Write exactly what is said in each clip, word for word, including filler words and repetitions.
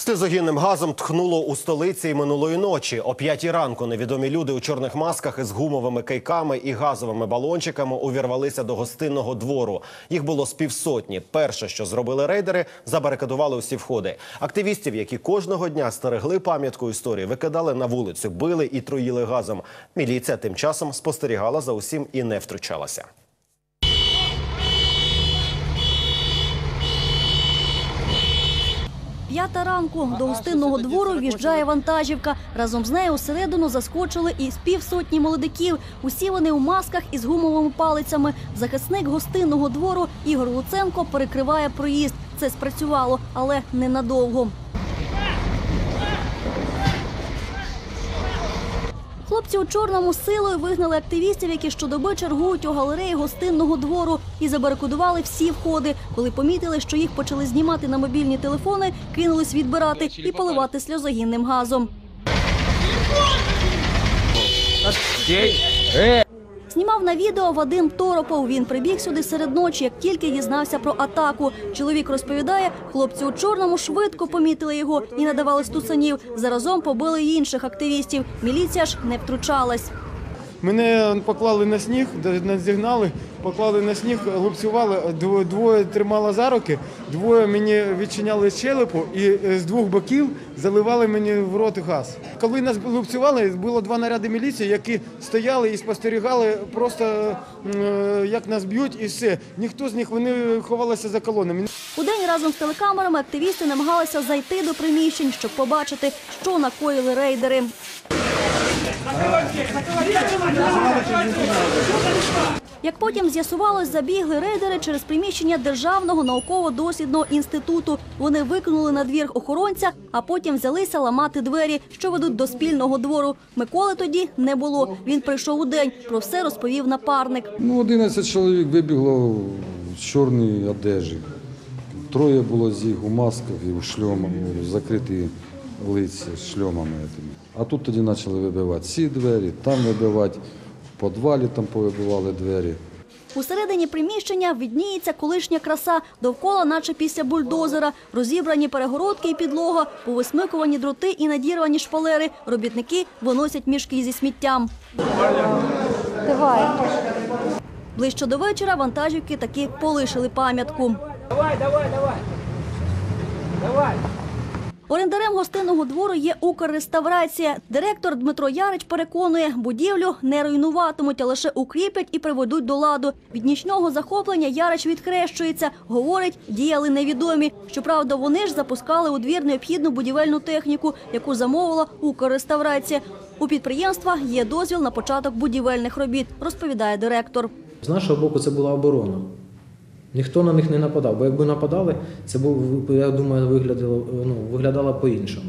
Сльозогінним газом тхнуло у столиці й минулої ночі. О п'ятій ранку невідомі люди у чорних масках із гумовими кийками і газовими балончиками увірвалися до гостинного двору. Їх було з півсотні. Перше, що зробили рейдери, забарикадували усі входи. Активістів, які кожного дня стерегли пам'ятку історії, викидали на вулицю, били і труїли газом. Міліція тим часом спостерігала за усім і не втручалася. П'ята ранку. До гостинного двору в'їжджає вантажівка. Разом з нею усередину заскочили і з півсотні молодиків. Усі вони у масках із гумовими палицями. Захисник гостинного двору Ігор Луценко перекриває проїзд. Це спрацювало, але ненадовго. Хлопці у чорному силою вигнали активістів, які щодоби чергують у галереї гостинного двору, і забарикадували всі входи. Коли помітили, що їх почали знімати на мобільні телефони, кинулись відбирати і поливати сльозогінним газом. Знімав на відео Вадим Торопов. Він прибіг сюди серед ночі, як тільки дізнався про атаку. Чоловік розповідає, хлопці у чорному швидко помітили його і надавали стусанів. Заразом побили й інших активістів. Міліція ж не втручалась. Мене поклали на сніг, нас зігнали, поклали на сніг, лупцювали, двоє тримали за руки, двоє мені відчиняли щелепу і з двох боків заливали мені в рот газ. Коли нас лупцювали, було два наряди міліції, які стояли і спостерігали просто, як нас б'ють, і все. Ніхто з них, вони ховалися за колонами. Удень разом з телекамерами активісти намагалися зайти до приміщень, щоб побачити, що накоїли рейдери. Як потім з'ясувалось, забігли рейдери через приміщення Державного науково-дослідного інституту. Вони викинули на двір охоронця, а потім взялися ламати двері, що ведуть до спільного двору. Миколи тоді не було. Він прийшов удень. Про все розповів напарник. Ну, одинадцять чоловік вибігло в чорній одежі. Троє було з їх у масках і у шльомах, закриті лиця шльомами. А тут тоді почали вибивати ці двері, там вибивати, в підвалі там повибивали двері. Усередині приміщення видніється колишня краса, довкола наче після бульдозера. Розібрані перегородки і підлога, повисмикувані дроти і надірвані шпалери. Робітники виносять мішки зі сміттям. Давай. Ближче до вечора вантажівки таки полишили пам'ятку. Давай, давай, давай. Давай. Орендарем гостинного двору є «Укрреставрація». Директор Дмитро Ярич переконує, будівлю не руйнуватимуть, а лише укріплять і приведуть до ладу. Від нічного захоплення Ярич відхрещується. Говорить, діяли невідомі. Щоправда, вони ж запускали у двір необхідну будівельну техніку, яку замовила «Укрреставрація». У підприємства є дозвіл на початок будівельних робіт, розповідає директор. З нашого боку це була оборона. Ніхто на них не нападав, бо якби нападали, це, я думаю, виглядало, ну, виглядало по-іншому.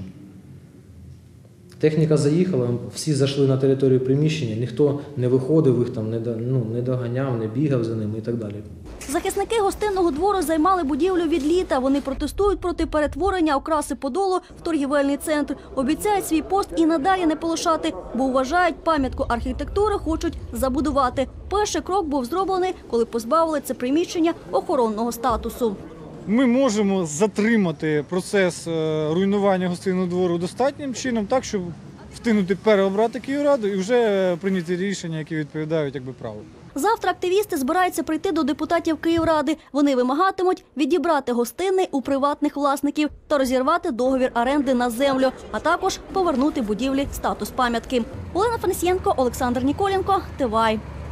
Техніка заїхала, всі зайшли на територію приміщення, ніхто не виходив, їх там не, ну, не доганяв, не бігав за ними і так далі. Захисники гостинного двору займали будівлю від літа. Вони протестують проти перетворення окраси Подолу в торгівельний центр. Обіцяють свій пост і надалі не полишати, бо вважають, пам'ятку архітектури хочуть забудувати. Перший крок був зроблений, коли позбавили це приміщення охоронного статусу. Ми можемо затримати процес руйнування гостинного двору достатнім чином, так, щоб встигнути переобрати Київраду і вже прийняти рішення, які відповідають якби праву. Завтра активісти збираються прийти до депутатів Київради. Вони вимагатимуть відібрати гостинний у приватних власників та розірвати договір оренди на землю, а також повернути будівлі статус пам'ятки. Олена Фанасієнко, Олександр Ніколенко, ТВАЙ.